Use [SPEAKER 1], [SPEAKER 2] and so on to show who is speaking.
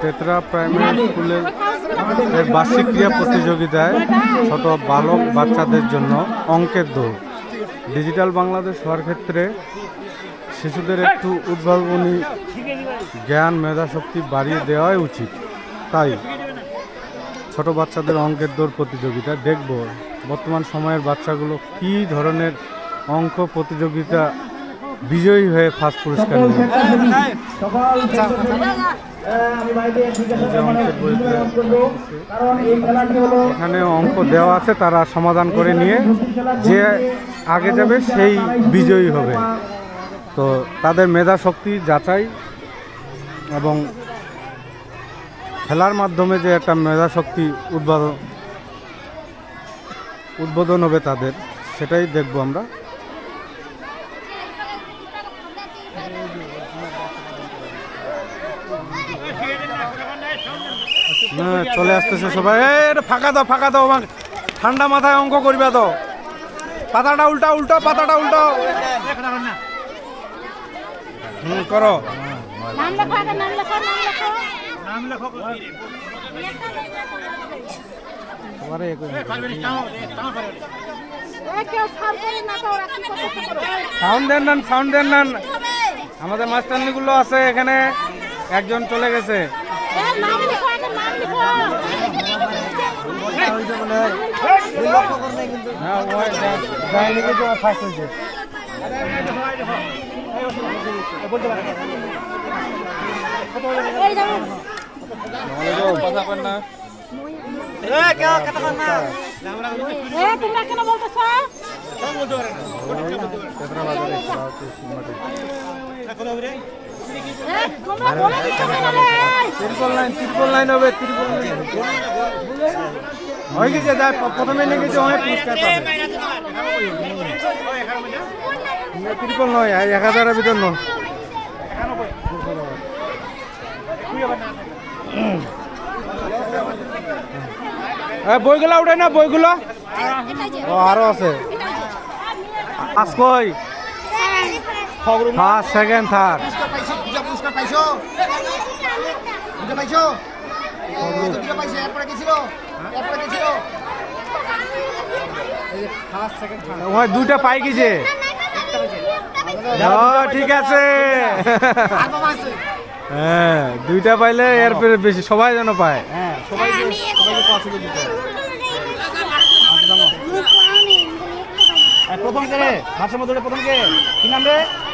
[SPEAKER 1] তেতরা primary স্কুলের বার্ষিক ক্রীড়া প্রতিযোগিতায় ছোট বালক বাচ্চাদের জন্য অঙ্কের দৌড়। ডিজিটাল বাংলাদেশ হওয়ার ক্ষেত্রে শিশুদের একটু উদ্ভাবনী জ্ঞান মেধাশক্তি বাড়িয়ে দেওয়াই উচিত। তাই ছোট বাচ্চাদের অঙ্কের দৌড় প্রতিযোগিতা দেখব বর্তমান সময়ের বাচ্চাগুলো কি ধরনের অঙ্ক প্রতিযোগিতা বিজয়ী হয়ে ফার্স্ট পুরস্কার নেয়। এখানে অঙ্ক দেওয়া আছে, তারা সমাধান করে নিয়ে যে আগে যাবে সেই বিজয়ী হবে। তো তাদের মেধা শক্তি যাচাই এবং খেলার মাধ্যমে যে একটা মেধা শক্তি উদ্বোধন হবে তাদের, সেটাই দেখব আমরা। চলে আসতেছে সবাই। ফাঁকা দাও, ফাঁকা দাও, ঠান্ডা মাথায় অঙ্ক করবে তো। পাতাটা উল্টা উল্টো, পাতাটা উল্টো। করো। সাউন্ড দেন না, সাউন্ড দেন না। আমাদের মাস্টারনিগুলো আছে এখানে, একজন চলে গেছে। ট্রিপল লাইন হবে, হয়ে গেছে। প্রথমে নিয়ে গেছে পুরস্কার পাবে। ট্রিপল নয়, 1000-এর ভিতর নয়। বইগুলো উঠে না, বইগুলো আরো আছে। কই ফার্স্ট, সেকেন্ড, থার্ড। দুইটা পাই গেছে। ঠিক আছে, হ্যাঁ, দুইটা পাইলে এর বেশি সবাই যেন পায়। প্রথম কে রে? ভাষা মধ্যে প্রথম কে? কি নাম রে?